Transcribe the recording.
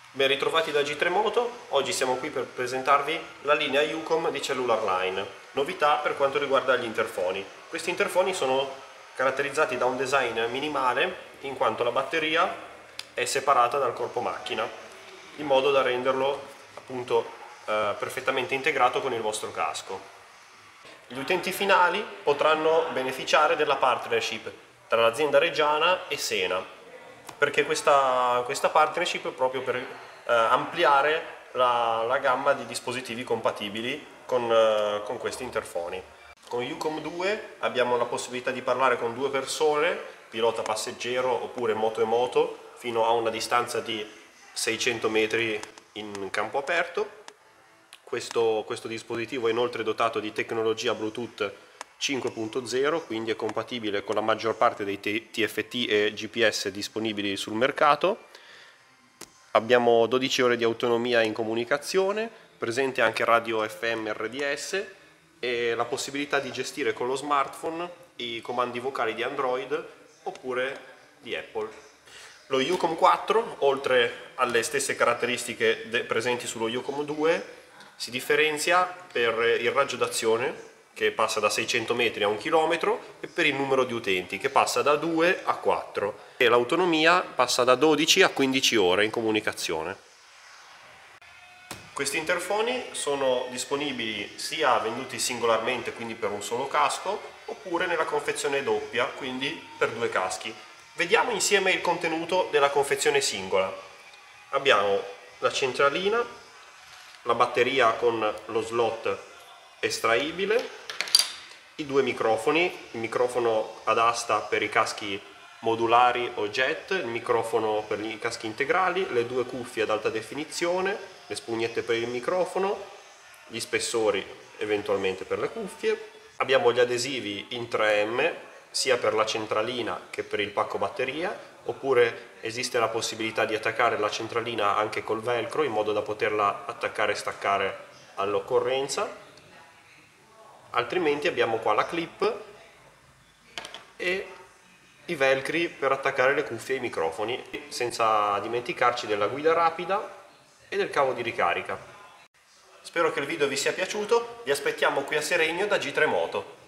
Ben ritrovati da G3 Moto, oggi siamo qui per presentarvi la linea Ucom di Cellular Line, novità per quanto riguarda gli interfoni. Questi interfoni sono caratterizzati da un design minimale in quanto la batteria è separata dal corpo macchina, in modo da renderlo appunto perfettamente integrato con il vostro casco. Gli utenti finali potranno beneficiare della partnership tra l'azienda reggiana e Sena, perché questa partnership è proprio per ampliare la gamma di dispositivi compatibili con questi interfoni. Con Ucom 2 abbiamo la possibilità di parlare con due persone, pilota passeggero oppure moto e moto, fino a una distanza di 600 metri in campo aperto. Questo dispositivo è inoltre dotato di tecnologia Bluetooth 5.0, quindi è compatibile con la maggior parte dei TFT e GPS disponibili sul mercato. Abbiamo 12 ore di autonomia in comunicazione, presente anche radio FM RDS e la possibilità di gestire con lo smartphone i comandi vocali di Android oppure di Apple. Lo Ucom 4, oltre alle stesse caratteristiche presenti sullo Ucom 2, si differenzia per il raggio d'azione, che passa da 600 metri a 1 km, e per il numero di utenti, che passa da 2 a 4, e l'autonomia passa da 12 a 15 ore in comunicazione. Questi interfoni sono disponibili sia venduti singolarmente, quindi per un solo casco, oppure nella confezione doppia, quindi per due caschi. Vediamo insieme il contenuto della confezione singola. Abbiamo la centralina, la batteria con lo slot estraibile, i due microfoni, il microfono ad asta per i caschi modulari o jet, il microfono per i caschi integrali, le due cuffie ad alta definizione, le spugnette per il microfono, gli spessori eventualmente per le cuffie. Abbiamo gli adesivi in 3M sia per la centralina che per il pacco batteria, oppure esiste la possibilità di attaccare la centralina anche col velcro in modo da poterla attaccare e staccare all'occorrenza. Altrimenti abbiamo qua la clip e i velcri per attaccare le cuffie ai microfoni, senza dimenticarci della guida rapida e del cavo di ricarica. Spero che il video vi sia piaciuto, vi aspettiamo qui a Seregno da G3 Moto.